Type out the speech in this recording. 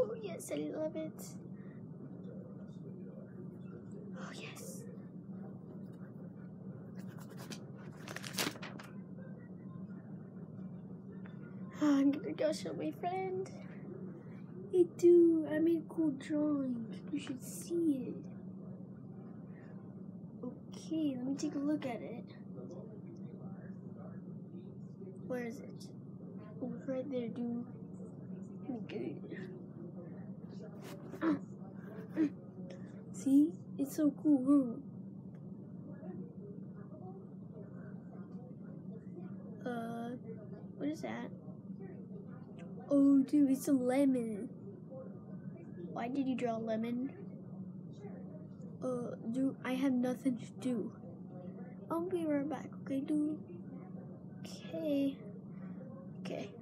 Oh yes, I love it. Oh yes. I'm gonna go show my friend. Hey dude, I made a cool drawing. You should see it. Okay, let me take a look at it. Where is it? Oh, it's right there, dude. Okay. See? It's so cool, huh? What is that? Oh, dude, it's a lemon. Why did you draw a lemon? Dude, I have nothing to do. I'll be right back, okay, dude? Okay.